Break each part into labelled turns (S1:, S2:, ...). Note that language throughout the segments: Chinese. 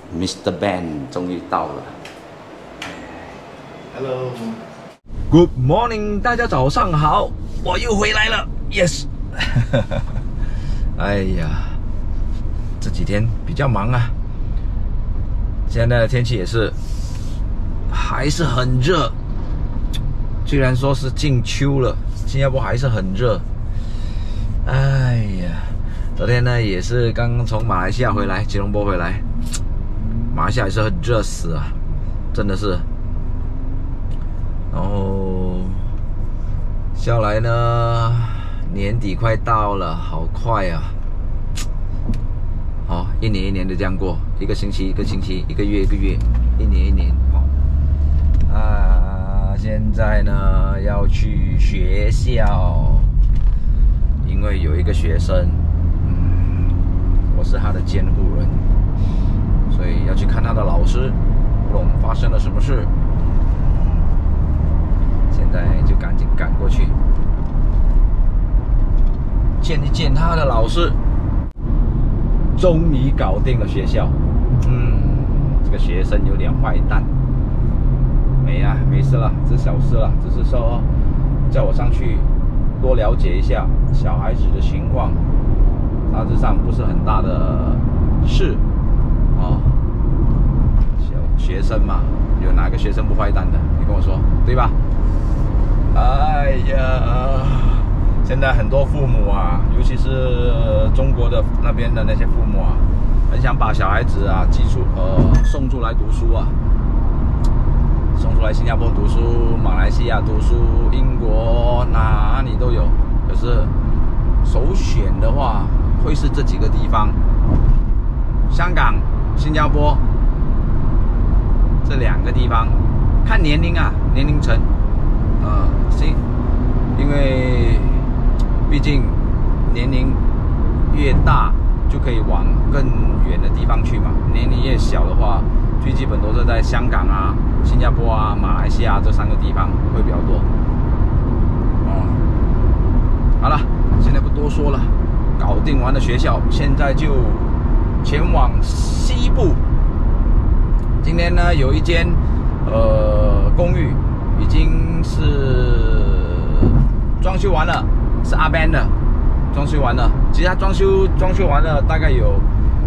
S1: Mr. Ben 终于到了。
S2: Hello。
S3: Good morning， 大家早上好，我又回来了 ，Yes 。哎呀，这几天比较忙啊。现在的天气也是还是很热，虽然说是进秋了，新加坡还是很热。哎呀，昨天呢也是刚从马来西亚回来，吉隆坡回来，马来西亚也是很热死啊，真的是。然后下来呢，年底快到了，好快啊！哦，一年一年的这样过，一个星期一个星期，一个月一个月，一年一年。现在呢要去学校，因为有一个学生，我是他的监护人，所以要去看他的老师，不懂发生了什么事。现在就赶紧赶过去见一见他的老师。终于搞定了学校。这个学生有点坏蛋。没事了，这小事了，只是说叫我上去多了解一下小孩子的情况，大致上不是很大的事哦。小学生嘛，有哪个学生不坏蛋的？你跟我说，对吧？哎呀，现在很多父母啊，尤其是中国的那边的那些父母啊，很想把小孩子啊送出来读书啊，送出来新加坡读书、马来西亚读书、英国哪里都有。可是首选的话，会是这几个地方：香港、新加坡这两个地方。看年龄啊，年龄层。因为毕竟年龄越大，就可以往更远的地方去嘛。年龄越小的话，最基本都是在香港啊、新加坡啊、马来西亚这三个地方会比较多。好了，现在不多说了，搞定完了学校，现在就前往西部。今天呢，有一间公寓已经是装修完了，是阿 Ben 的，装修完了。其实他装修完了，大概有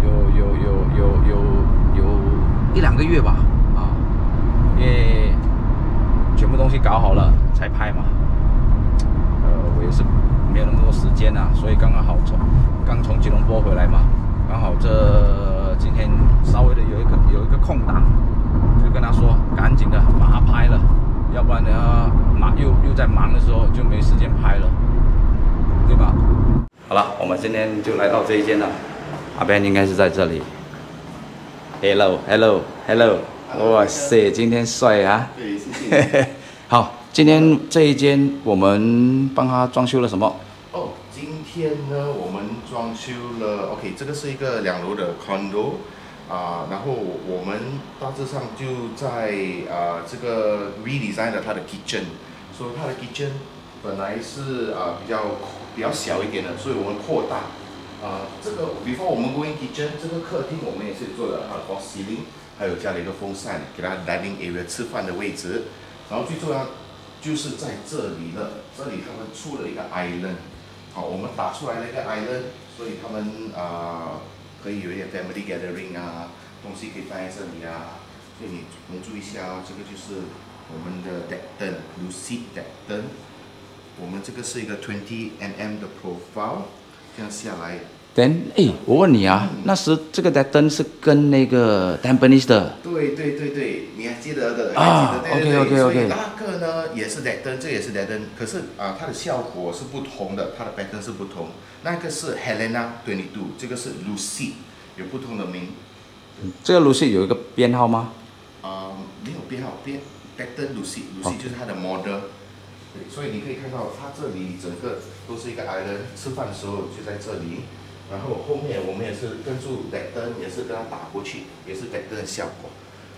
S3: 一两个月吧，因为全部东西搞好了才拍嘛。我也是没有那么多时间啊，所以刚好刚从吉隆坡回来嘛，刚好今天稍微的有一个空档，就跟他说赶紧的把它拍了。要不然呢，又在忙的时候就没时间拍了，对吧？好了，我们今天就来到这一间了。阿 Ben 应该是在这里。Hello， 哇塞，今天帅啊！
S2: 对，谢谢。
S3: 好，今天这一间我们帮他装修了什么？
S2: 今天呢，我们装修了 OK， 这个是一个2楼的 condo。然后我们大致上就在这个 redesign 了它的 kitchen， 所以它的 kitchen 本来是比较小一点的，所以我们扩大。这个 before 我们 going kitchen 这个客厅我们也是做了它的 false ceiling， 还有加了一个风扇，给它 dining area 吃饭的位置。然后最重要就是在这里了，这里他们出了一个 island， 好，我们打出来了一个 island， 所以他们可以有一点 family gathering 啊，东西可以放在这里啊，所以你们注意一下啊，这个就是我们的 deck 灯 ，lucid deck 灯，我们这个是一个20mm 的 profile， 这样下来。
S3: 我问你啊，那时这个灯是跟那个 Tampines 的？
S2: 对，你还记得的？
S3: OK。
S2: 所以那个呢也是 deck 灯，这也是 deck 灯，可是它的效果是不同的，它的 pattern 是不同。那个是 Helena 22，这个是 Lucid， 有不同的名。
S3: 这个 Lucid 有一个编号吗？
S2: 没有编号，deck 灯 Lucid 就是它的 model。对，所以你可以看到它这里整个都是一个 island， 吃饭的时候就在这里。然后后面我们也是跟住 deck 灯，也是跟它打过去，也是 deck 灯的效果。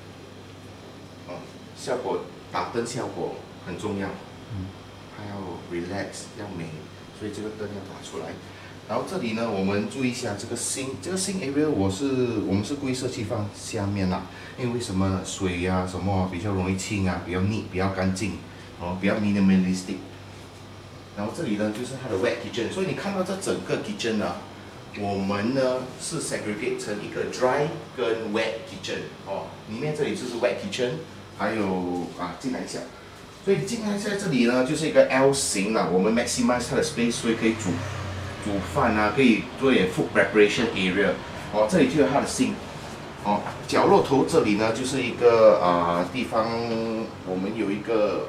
S2: 效果打灯效果很重要，还要 relax 要美，所以这个灯要打出来。 然后这里呢，我们注意一下这个sink，这个sink area 我们是故意设计放下面啦，因为什么呢？水呀、什么比较容易清啊，比较neat，比较干净，比较 minimalistic。然后这里呢就是它的 wet kitchen， 所以你看到这整个 kitchen 啊，我们呢是 segregate 成一个 dry 跟 wet kitchen 里面这里就是 wet kitchen， 还有进来一下。所以进来在这里呢，就是一个 L 型啦，我们 maximize 它的 space， 所以可以煮饭啊，可以做点 food preparation area。这里就有它的 sink。角落头这里呢，就是一个地方，我们有一个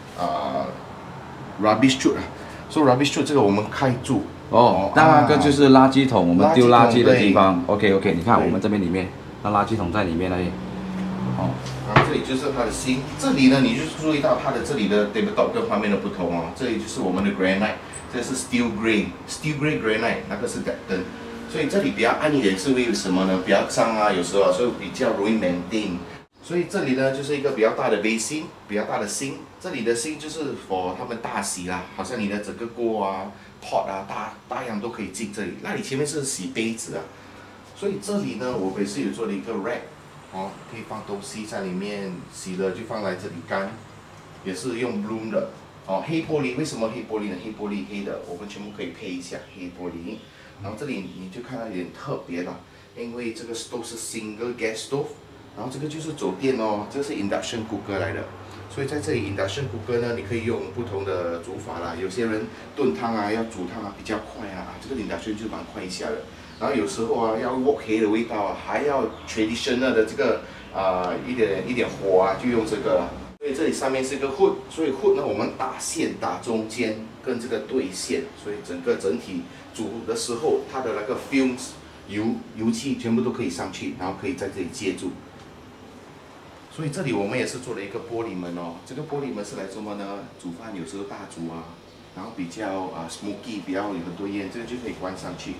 S2: rubbish chute 啊，所以 rubbish chute 这个我们开住。
S3: 那个就是垃圾桶，我们丢垃圾的地方。OK， 你看我们这边里面，那垃圾桶在里面那里。
S2: 这里就是它的sink，这里呢，你就注意到它的这里的 tabletop 跟旁边的不同哦。这里就是我们的 granite， 这是 steel grey granite， 那个是 Decton。所以这里比较暗一点是为什么呢？比较脏啊，有时候所以比较容易 maintain。所以这里呢就是一个比较大的 basin， 比较大的 sink。这里的 sink 就是 for 他们大洗啦，好像你的整个锅啊、pot 啊、大样都可以进这里。那你前面是洗杯子啊，所以这里呢，我也是有做了一个 rack。可以放东西在里面，洗了就放在这里干，也是用 bloom 的。黑玻璃，为什么黑玻璃呢？黑玻璃黑的，我们全部可以配一下黑玻璃。然后这里你就看到有点特别了，因为这个 stove 是 single gas stove， 然后这个就是走电哦，这是 induction cooker 来的。所以在这里 induction cooker 呢，你可以用不同的煮法啦。有些人炖汤啊，要煮汤啊比较快啊，这个 induction 就蛮快一下的。然后有时候啊，要 wok 黑的味道啊，还要 traditional 的这个一点火啊，就用这个了。所以这里上面是一个 hood， 所以 hood 呢，我们打线打中间跟这个对线，所以整体煮的时候，它的那个 fumes 油气全部都可以上去，然后可以在这里接住。所以这里我们也是做了一个玻璃门哦，这个玻璃门是来做什么呢？煮饭有时候大煮啊，然后比较smoky， 比较有很多烟，这个就可以关上去。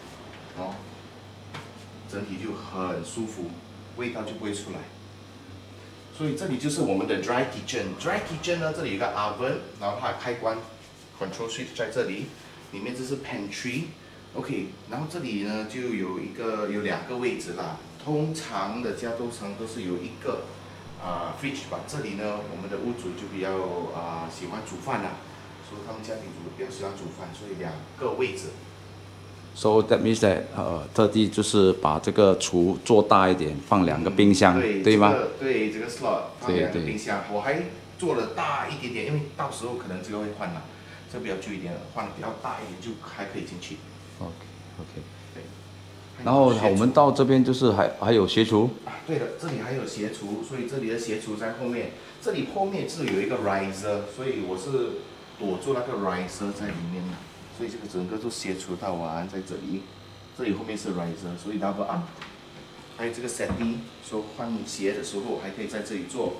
S2: 整体就很舒服，味道就不会出来。所以这里就是我们的 dry kitchen。dry kitchen 呢，这里有一个 oven， 然后它的开关 control switch 在这里，里面这是 pantry。OK， 然后这里呢就有两个位置啦。通常的家都是有一个fridge 吧。这里呢，我们的屋主就比较喜欢煮饭啦，所以他们家庭主比较喜欢煮饭，所以两个位置。
S3: So that means that 特地就是把这个厨做大一点，放2个冰箱，对吗？
S2: 对，这个 slot 放2个冰箱，我还做了大一点点，因为到时候可能这个会换了，这个比较旧一点，换的比较大一点就还可以进去。
S3: OK， 对。然后我们到这边就是还有斜厨。
S2: 对的，这里还有斜厨，所以这里的斜厨在后面，这里后面是有一个 riser， 所以我是躲住那个 riser 在里面的。所以这个整个都斜除到完在这里，这里后面是 riser， 所以 double up， 还有这个 setting， 说换鞋的时候还可以在这里做。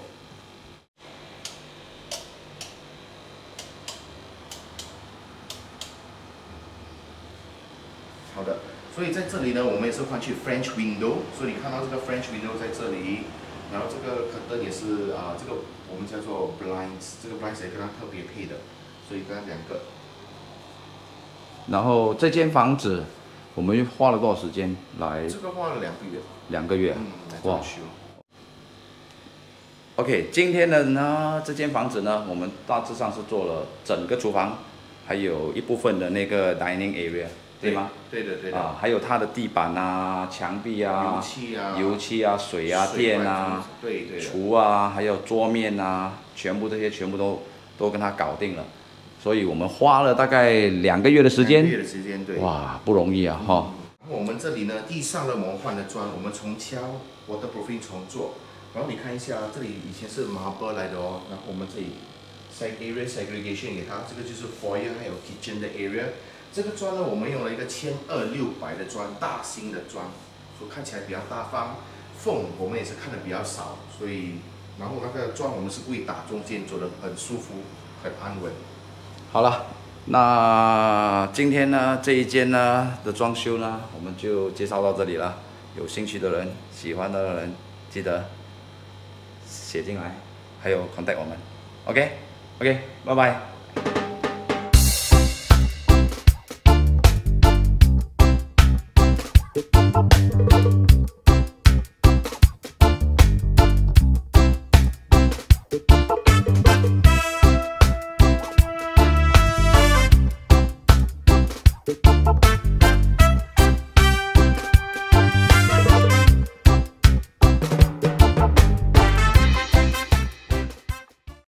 S2: 好的，所以在这里呢，我们也是换去 French window， 所以你看到这个 French window 在这里，然后这个 curtain 也是这个我们叫做 blinds， 这个 blinds 也跟它特别配的，所以跟它2个。
S3: 然后这间房子，我们花了多少时间来？
S2: 这个花了2个月。
S3: 2个月。
S2: 哇。
S3: OK， 今天的呢，这间房子呢，我们大致上是做了整个厨房，还有一部分的那个 dining area， 对吗？
S2: 对的。
S3: 还有它的地板啊、墙壁啊、油漆啊、水啊、电啊、
S2: 对
S3: 厨啊，还有桌面啊，全部都跟它搞定了。所以我们花了大概2个月的时间。2个
S2: 月的时间，对。
S3: 哇，不容易啊，哈。
S2: 我们这里呢，地上的我们换了砖，我们重敲 waterproofing 重做。然后你看一下，这里以前是 marble 来的哦，然后我们这里 area segregation 给它，这个就是 foyer 还有 kitchen 的 area。这个砖呢，我们用了一个12600的砖，大型的砖，所以看起来比较大方。缝我们也是看的比较少，所以然后那个砖我们是故意打中间，做的很舒服，很安稳。
S3: 好了，那今天呢这一间呢的装修呢，我们就介绍到这里了。有兴趣的人、喜欢的人，记得写进来，还有 contact 我们。OK，拜拜。 拜。